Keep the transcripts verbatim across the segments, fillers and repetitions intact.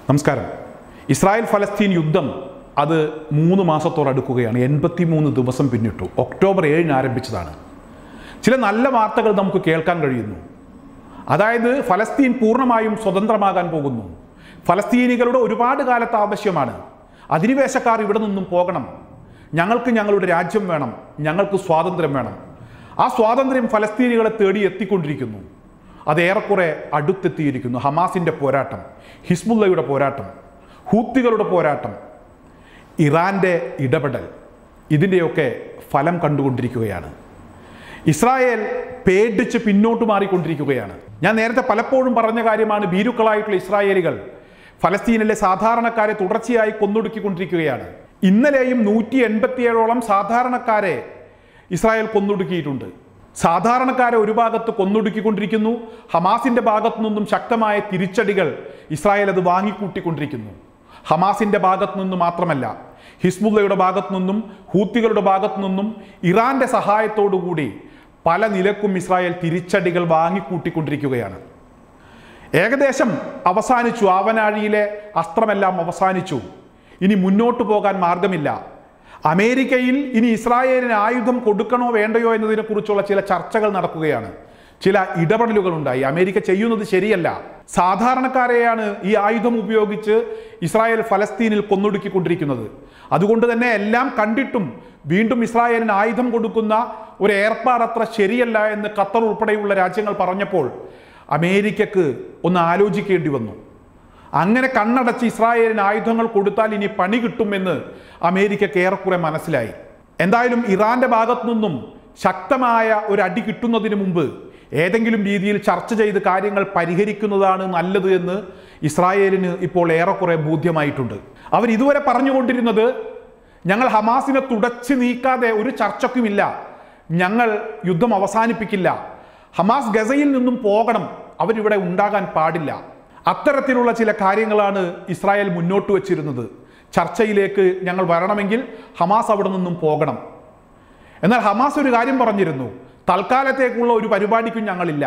നമസ്കാരം. ഇസ്രായേൽ ഫലസ്തീൻ യുദ്ധം അത് മൂന്ന് മാസത്തോടടുക്കുകയാണ്. എൺപത്തി മൂന്ന് ദിവസം പിന്നിട്ടു. ഒക്ടോബർ ഏഴിന് ആരംഭിച്ചതാണ്. ചില നല്ല വാർത്തകൾ നമുക്ക് കേൾക്കാൻ കഴിയുന്നു. അതായത് ഫലസ്തീൻ പൂർണ്ണമായും സ്വതന്ത്രമാകാൻ പോകുന്നു. ഫലസ്തീനികളുടെ ഒരുപാട് കാലത്തെ ആവശ്യമാണ്. അധിനിവേശക്കാർ ഇവിടെ നിന്നും പോകണം. ഞങ്ങൾക്ക് ഞങ്ങളുടെ രാജ്യം വേണം. ഞങ്ങൾക്ക് സ്വാതന്ത്ര്യം വേണം. ആ സ്വാതന്ത്ര്യം ഫലസ്തീനികളെ തേടി എത്തിക്കൊണ്ടിരിക്കുന്നു. അത് ഏറെക്കുറെ അടുത്തെത്തിയിരിക്കുന്നു. ഹമാസിൻ്റെ പോരാട്ടം, ഹിസ്ബുള്ളയുടെ പോരാട്ടം, ഹൂത്തികളുടെ പോരാട്ടം, ഇറാൻ്റെ ഇടപെടൽ, ഇതിൻ്റെയൊക്കെ ഫലം കണ്ടുകൊണ്ടിരിക്കുകയാണ്. ഇസ്രായേൽ പേടിച്ച് പിന്നോട്ട് മാറിക്കൊണ്ടിരിക്കുകയാണ്. ഞാൻ നേരത്തെ പലപ്പോഴും പറഞ്ഞ കാര്യമാണ്. ഭീരുക്കളായിട്ടുള്ള ഇസ്രായേലികൾ ഫലസ്തീനിലെ സാധാരണക്കാരെ തുടർച്ചയായി കൊന്നൊടുക്കിക്കൊണ്ടിരിക്കുകയാണ്. ഇന്നലെയും നൂറ്റി എൺപത്തിയേഴോളം സാധാരണക്കാരെ ഇസ്രായേൽ കൊന്നൊടുക്കിയിട്ടുണ്ട്. സാധാരണക്കാരെ ഒരു ഭാഗത്ത് കൊന്നൊടുക്കിക്കൊണ്ടിരിക്കുന്നു. ഹമാസിൻ്റെ ഭാഗത്തു നിന്നും ശക്തമായ തിരിച്ചടികൾ ഇസ്രായേൽ അത് വാങ്ങിക്കൂട്ടിക്കൊണ്ടിരിക്കുന്നു. ഹമാസിൻ്റെ ഭാഗത്തു നിന്നും മാത്രമല്ല, ഹിസ്ബുള്ളയുടെ ഭാഗത്തു നിന്നും ഹൂത്തികളുടെ ഭാഗത്തു നിന്നും ഇറാൻ്റെ സഹായത്തോടുകൂടി പല നിലക്കും ഇസ്രായേൽ തിരിച്ചടികൾ വാങ്ങിക്കൂട്ടിക്കൊണ്ടിരിക്കുകയാണ്. ഏകദേശം അവസാനിച്ചു. ആവനാഴിയിലെ അസ്ത്രമെല്ലാം അവസാനിച്ചു. ഇനി മുന്നോട്ട് പോകാൻ മാർഗമില്ല. അമേരിക്കയിൽ ഇനി ഇസ്രായേലിന് ആയുധം കൊടുക്കണോ വേണ്ടയോ എന്നതിനെക്കുറിച്ചുള്ള ചില ചർച്ചകൾ നടക്കുകയാണ്. ചില ഇടപെടലുകൾ ഉണ്ടായി. അമേരിക്ക ചെയ്യുന്നത് ശരിയല്ല. സാധാരണക്കാരെയാണ് ഈ ആയുധം ഉപയോഗിച്ച് ഇസ്രായേൽ ഫലസ്തീനിൽ കൊന്നൊടുക്കിക്കൊണ്ടിരിക്കുന്നത്. അതുകൊണ്ട് തന്നെ എല്ലാം കണ്ടിട്ടും വീണ്ടും ഇസ്രായേലിന് ആയുധം കൊടുക്കുന്ന ഒരു ഏർപ്പാട് അത്ര ശരിയല്ല എന്ന് ഖത്തർ ഉൾപ്പെടെയുള്ള രാജ്യങ്ങൾ പറഞ്ഞപ്പോൾ അമേരിക്കക്ക് ഒന്ന് ആലോചിക്കേണ്ടി വന്നു. അങ്ങനെ കണ്ണടച്ച് ഇസ്രായേലിന് ആയുധങ്ങൾ കൊടുത്താൽ ഇനി പണി കിട്ടുമെന്ന് അമേരിക്കക്ക് ഏറെക്കുറെ മനസ്സിലായി. എന്തായാലും ഇറാന്റെ ഭാഗത്തു നിന്നും ശക്തമായ ഒരു അടി കിട്ടുന്നതിന് മുമ്പ് ഏതെങ്കിലും രീതിയിൽ ചർച്ച ചെയ്ത് കാര്യങ്ങൾ പരിഹരിക്കുന്നതാണ് നല്ലത് എന്ന് ഇസ്രായേലിന് ഇപ്പോൾ ഏറെക്കുറെ ബോധ്യമായിട്ടുണ്ട്. അവർ ഇതുവരെ പറഞ്ഞുകൊണ്ടിരുന്നത് ഞങ്ങൾ ഹമാസിനെ തുടച്ചു നീക്കാതെ ഒരു ചർച്ചയ്ക്കുമില്ല, ഞങ്ങൾ യുദ്ധം അവസാനിപ്പിക്കില്ല, ഹമാസ് ഗസയിൽ നിന്നും പോകണം, അവരിവിടെ ഉണ്ടാകാൻ പാടില്ല. അത്തരത്തിലുള്ള ചില കാര്യങ്ങളാണ് ഇസ്രായേൽ മുന്നോട്ട് വച്ചിരുന്നത്. ചർച്ചയിലേക്ക് ഞങ്ങൾ വരണമെങ്കിൽ ഹമാസ് അവിടെ നിന്നും പോകണം. എന്നാൽ ഹമാസ് ഒരു കാര്യം പറഞ്ഞിരുന്നു, തൽക്കാലത്തേക്കുള്ള ഒരു പരിപാടിക്കും ഞങ്ങളില്ല.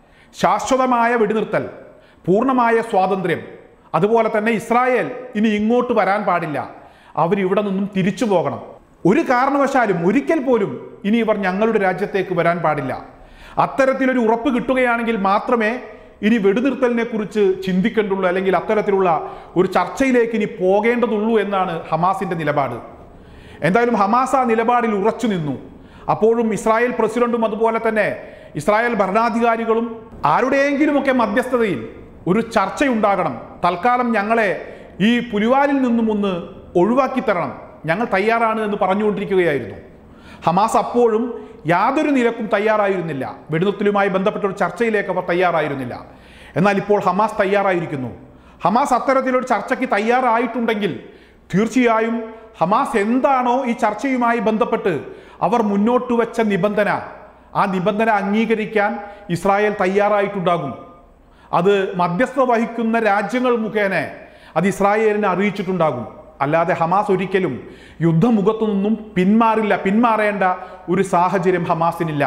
ശാശ്വതമായ വെടിനിർത്തൽ, പൂർണ്ണമായ സ്വാതന്ത്ര്യം, അതുപോലെ തന്നെ ഇസ്രായേൽ ഇനി ഇങ്ങോട്ട് വരാൻ പാടില്ല, അവരിവിടെ നിന്നും തിരിച്ചു പോകണം. ഒരു കാരണവശാലും ഒരിക്കൽ പോലും ഇനി ഇവർ ഞങ്ങളുടെ രാജ്യത്തേക്ക് വരാൻ പാടില്ല. അത്തരത്തിലൊരു ഉറപ്പ് കിട്ടുകയാണെങ്കിൽ മാത്രമേ ഇനി വെടിനിർത്തലിനെ കുറിച്ച് ചിന്തിക്കേണ്ടുള്ളൂ, അല്ലെങ്കിൽ അത്തരത്തിലുള്ള ഒരു ചർച്ചയിലേക്ക് ഇനി പോകേണ്ടതുള്ളൂ എന്നാണ് ഹമാസിൻ്റെ നിലപാട്. എന്തായാലും ഹമാസ് ആ നിലപാടിൽ ഉറച്ചു നിന്നു. അപ്പോഴും ഇസ്രായേൽ പ്രസിഡന്റും അതുപോലെ തന്നെ ഇസ്രായേൽ ഭരണാധികാരികളും ആരുടെയെങ്കിലുമൊക്കെ മധ്യസ്ഥതയിൽ ഒരു ചർച്ചയുണ്ടാകണം, തൽക്കാലം ഞങ്ങളെ ഈ പുലിവാലിൽ നിന്നും ഒന്ന് ഒഴിവാക്കി തരണം, ഞങ്ങൾ തയ്യാറാണ് എന്ന് പറഞ്ഞുകൊണ്ടിരിക്കുകയായിരുന്നു. ഹമാസ് അപ്പോഴും യാതൊരു നിലക്കും തയ്യാറായിരുന്നില്ല. വെടിനിർത്തലുമായി ബന്ധപ്പെട്ട ഒരു ചർച്ചയിലേക്ക് അവർ തയ്യാറായിരുന്നില്ല. എന്നാൽ ഇപ്പോൾ ഹമാസ് തയ്യാറായിരിക്കുന്നു. ഹമാസ് അത്തരത്തിലൊരു ചർച്ചയ്ക്ക് തയ്യാറായിട്ടുണ്ടെങ്കിൽ തീർച്ചയായും ഹമാസ് എന്താണോ ഈ ചർച്ചയുമായി ബന്ധപ്പെട്ട് അവർ മുന്നോട്ട് വെച്ച നിബന്ധന, ആ നിബന്ധന അംഗീകരിക്കാൻ ഇസ്രായേൽ തയ്യാറായിട്ടുണ്ടാകും. അത് മധ്യസ്ഥത വഹിക്കുന്ന രാജ്യങ്ങൾ മുഖേന അത് ഇസ്രായേലിനെ അറിയിച്ചിട്ടുണ്ടാകും. അല്ലാതെ ഹമാസ് ഒരിക്കലും യുദ്ധമുഖത്തു നിന്നും പിന്മാറില്ല, പിന്മാറേണ്ട ഒരു സാഹചര്യം ഹമാസിനില്ല.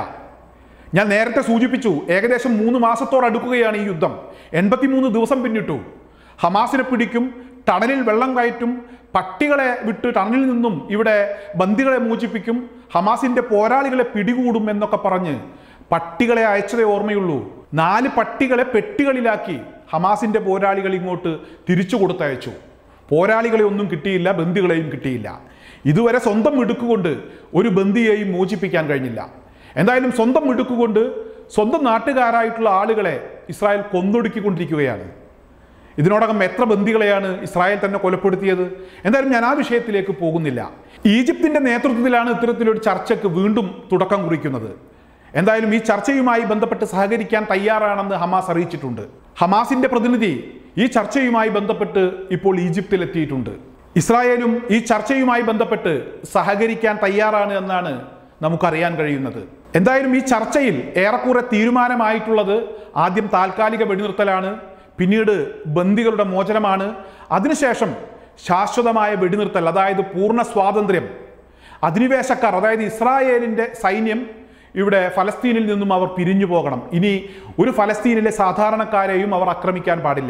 ഞാൻ നേരത്തെ സൂചിപ്പിച്ചു, ഏകദേശം മൂന്ന് മാസത്തോടടുക്കുകയാണ് ഈ യുദ്ധം. എൺപത്തി മൂന്ന് ദിവസം പിന്നിട്ടു. ഹമാസിനെ പിടിക്കും, ടണലിൽ വെള്ളം കയറ്റും, പട്ടികളെ വിട്ട് ടണലിൽ നിന്നും ഇവിടെ ബന്ദികളെ മോചിപ്പിക്കും, ഹമാസിൻ്റെ പോരാളികളെ പിടികൂടും എന്നൊക്കെ പറഞ്ഞ് പട്ടികളെ അയച്ചതേ ഓർമ്മയുള്ളൂ. നാല് പട്ടികളെ പെട്ടികളിലാക്കി ഹമാസിൻ്റെ പോരാളികൾ ഇങ്ങോട്ട് തിരിച്ചു കൊടുത്തയച്ചു. പോരാളികളെ ഒന്നും കിട്ടിയില്ല, ബന്ദികളെയും കിട്ടിയില്ല. ഇതുവരെ സ്വന്തം മിടുക്കുകൊണ്ട് ഒരു ബന്ദിയെയും മോചിപ്പിക്കാൻ കഴിഞ്ഞില്ല. എന്തായാലും സ്വന്തം മിടുക്കുകൊണ്ട് സ്വന്തം നാട്ടുകാരായിട്ടുള്ള ആളുകളെ ഇസ്രായേൽ കൊന്നൊടുക്കിക്കൊണ്ടിരിക്കുകയാണ്. ഇതിനോടകം എത്ര ബന്ദികളെയാണ് ഇസ്രായേൽ തന്നെ കൊലപ്പെടുത്തിയത്? എന്തായാലും ഞാൻ ആ വിഷയത്തിലേക്ക് പോകുന്നില്ല. ഈജിപ്തിൻ്റെ നേതൃത്വത്തിലാണ് ഇത്തരത്തിലൊരു ചർച്ചയ്ക്ക് വീണ്ടും തുടക്കം കുറിക്കുന്നത്. എന്തായാലും ഈ ചർച്ചയുമായി ബന്ധപ്പെട്ട് സഹകരിക്കാൻ തയ്യാറാണെന്ന് ഹമാസ് അറിയിച്ചിട്ടുണ്ട്. ഹമാസിൻ്റെ പ്രതിനിധി ഈ ചർച്ചയുമായി ബന്ധപ്പെട്ട് ഇപ്പോൾ ഈജിപ്തിൽ എത്തിയിട്ടുണ്ട്. ഇസ്രായേലും ഈ ചർച്ചയുമായി ബന്ധപ്പെട്ട് സഹകരിക്കാൻ തയ്യാറാണ് എന്നാണ് നമുക്കറിയാൻ കഴിയുന്നത്. എന്തായാലും ഈ ചർച്ചയിൽ ഏറെക്കുറെ തീരുമാനമായിട്ടുള്ളത് ആദ്യം താൽക്കാലിക വെടിനിർത്തലാണ്, പിന്നീട് ബന്ദികളുടെ മോചനമാണ്, അതിനുശേഷം ശാശ്വതമായ വെടിനിർത്തൽ, അതായത് പൂർണ്ണ സ്വാതന്ത്ര്യം. അധിനിവേശക്കാർ, അതായത് ഇസ്രായേലിൻ്റെ സൈന്യം ഇവിടെ ഫലസ്തീനിൽ നിന്നും അവർ പിരിഞ്ഞു പോകണം. ഇനി ഒരു ഫലസ്തീനിലെ സാധാരണക്കാരെയും അവർ ആക്രമിക്കാൻ പാടില്ല.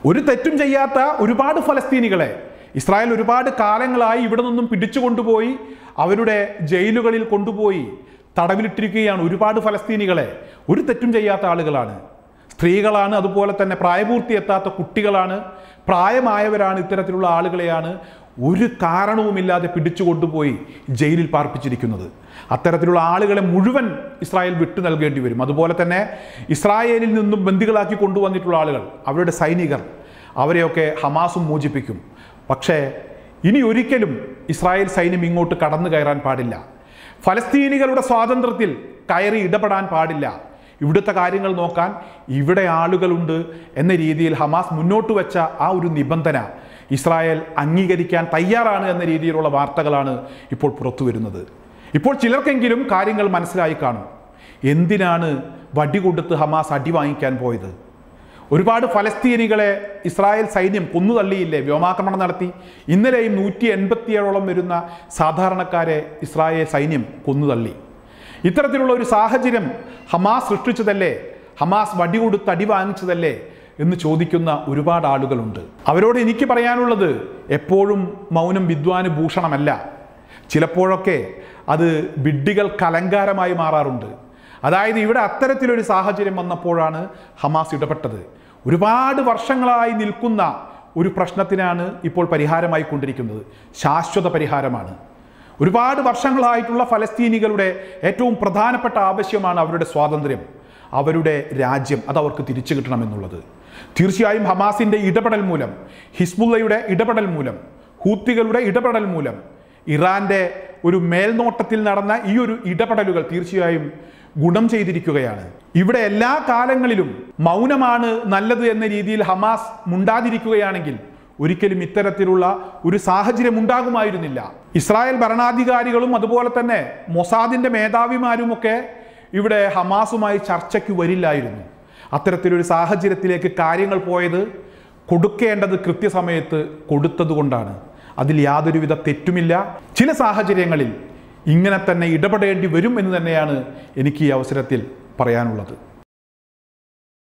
ഒരു തെറ്റും ചെയ്യാത്ത ഒരുപാട് ഫലസ്തീനികളെ ഇസ്രായേൽ ഒരുപാട് കാലങ്ങളായി ഇവിടെ നിന്നും പിടിച്ചു കൊണ്ടുപോയി അവരുടെ ജയിലുകളിൽ കൊണ്ടുപോയി തടവിലിട്ടിരിക്കുകയാണ്. ഒരുപാട് ഫലസ്തീനികളെ ഒരു തെറ്റും ചെയ്യാത്ത ആളുകളാണ്, സ്ത്രീകളാണ്, അതുപോലെ തന്നെ പ്രായപൂർത്തി എത്താത്ത കുട്ടികളാണ്, പ്രായമായവരാണ്. ഇത്തരത്തിലുള്ള ആളുകളെയാണ് ഒരു കാരണവുമില്ലാതെ പിടിച്ചു കൊണ്ടുപോയി ജയിലിൽ പാർപ്പിച്ചിരിക്കുന്നത്. അത്തരത്തിലുള്ള ആളുകളെ മുഴുവൻ ഇസ്രായേൽ വിട്ടു നൽകേണ്ടി വരും. അതുപോലെ തന്നെ ഇസ്രായേലിൽ നിന്നും ബന്ദികളാക്കി കൊണ്ടുവന്നിട്ടുള്ള ആളുകൾ, അവരുടെ സൈനികർ, അവരെയൊക്കെ ഹമാസും മോചിപ്പിക്കും. പക്ഷേ ഇനി ഒരിക്കലും ഇസ്രായേൽ സൈന്യം ഇങ്ങോട്ട് കടന്നു കയറാൻ പാടില്ല. ഫലസ്തീനികളുടെ സ്വാതന്ത്ര്യത്തിൽ കയറി ഇടപെടാൻ പാടില്ല. ഇവിടുത്തെ കാര്യങ്ങൾ നോക്കാൻ ഇവിടെ ആളുകളുണ്ട് എന്ന രീതിയിൽ ഹമാസ് മുന്നോട്ട് വെച്ച ആ ഒരു നിബന്ധന ഇസ്രായേൽ അംഗീകരിക്കാൻ തയ്യാറാണ് എന്ന രീതിയിലുള്ള വാർത്തകളാണ് ഇപ്പോൾ പുറത്തു വരുന്നത്. ഇപ്പോൾ ചിലർക്കെങ്കിലും കാര്യങ്ങൾ മനസ്സിലായി കാണും. എന്തിനാണ് വടി കൊടുത്ത് ഹമാസ് അടി വാങ്ങിക്കാൻ പോയത്? ഒരുപാട് ഫലസ്തീനികളെ ഇസ്രായേൽ സൈന്യം കൊന്നുതള്ളിയില്ലേ? വ്യോമാക്രമണം നടത്തി. ഇന്നലെയും നൂറ്റി എൺപത്തിയേഴോളം വരുന്ന സാധാരണക്കാരെ ഇസ്രായേൽ സൈന്യം കൊന്നുതള്ളി. ഇത്തരത്തിലുള്ള ഒരു സാഹചര്യം ഹമാസ് സൃഷ്ടിച്ചതല്ലേ? ഹമാസ് വടി കൊടുത്ത് അടി വാങ്ങിച്ചതല്ലേ എന്ന് ചോദിക്കുന്ന ഒരുപാട് ആളുകളുണ്ട്. അവരോട് എനിക്ക് പറയാനുള്ളത്, എപ്പോഴും മൗനം വിദ്വാന് ഭൂഷണമല്ല. ചിലപ്പോഴൊക്കെ അത് വിഡ്ഢികൾക്ക് അലങ്കാരമായി മാറാറുണ്ട്. അതായത് ഇവിടെ അത്തരത്തിലൊരു സാഹചര്യം വന്നപ്പോഴാണ് ഹമാസ് ഇടപെട്ടത്. ഒരുപാട് വർഷങ്ങളായി നിൽക്കുന്ന ഒരു പ്രശ്നത്തിനാണ് ഇപ്പോൾ പരിഹാരമായി കൊണ്ടിരിക്കുന്നത്. ശാശ്വത പരിഹാരമാണ്. ഒരുപാട് വർഷങ്ങളായിട്ടുള്ള ഫലസ്തീനികളുടെ ഏറ്റവും പ്രധാനപ്പെട്ട ആവശ്യമാണ് അവരുടെ സ്വാതന്ത്ര്യം, അവരുടെ രാജ്യം. അത് അവർക്ക് തിരിച്ചു കിട്ടണമെന്നുള്ളത്. തീർച്ചയായും ഹമാസിൻ്റെ ഇടപെടൽ മൂലം, ഹിസ്ബുള്ളയുടെ ഇടപെടൽ മൂലം, ഹൂത്തികളുടെ ഇടപെടൽ മൂലം, ഇറാൻ്റെ ഒരു മേൽനോട്ടത്തിൽ നടന്ന ഈ ഒരു ഇടപെടലുകൾ തീർച്ചയായും ഗുണം ചെയ്തിരിക്കുകയാണ്. ഇവിടെ എല്ലാ കാലങ്ങളിലും മൗനമാണ് നല്ലത് എന്ന രീതിയിൽ ഹമാസ് മുണ്ടാതിരിക്കുകയാണെങ്കിൽ ഒരിക്കലും ഇത്തരത്തിലുള്ള ഒരു സാഹചര്യം ഉണ്ടാകുമായിരുന്നില്ല. ഇസ്രായേൽ ഭരണാധികാരികളും അതുപോലെ തന്നെ മൊസാദിൻ്റെ മേധാവിമാരുമൊക്കെ ഇവിടെ ഹമാസുമായി ചർച്ചയ്ക്ക് വരില്ലായിരുന്നു. അത്തരത്തിലൊരു സാഹചര്യത്തിലേക്ക് കാര്യങ്ങൾ പോയത് കൊടുക്കേണ്ടത് കൃത്യസമയത്ത് കൊടുത്തതുകൊണ്ടാണ്. അതിൽ യാതൊരുവിധ തെറ്റുമില്ല. ചില സാഹചര്യങ്ങളിൽ ഇങ്ങനെ തന്നെ ഇടപെടേണ്ടി വരും എന്ന് തന്നെയാണ് എനിക്ക് ഈ അവസരത്തിൽ പറയാനുള്ളത്.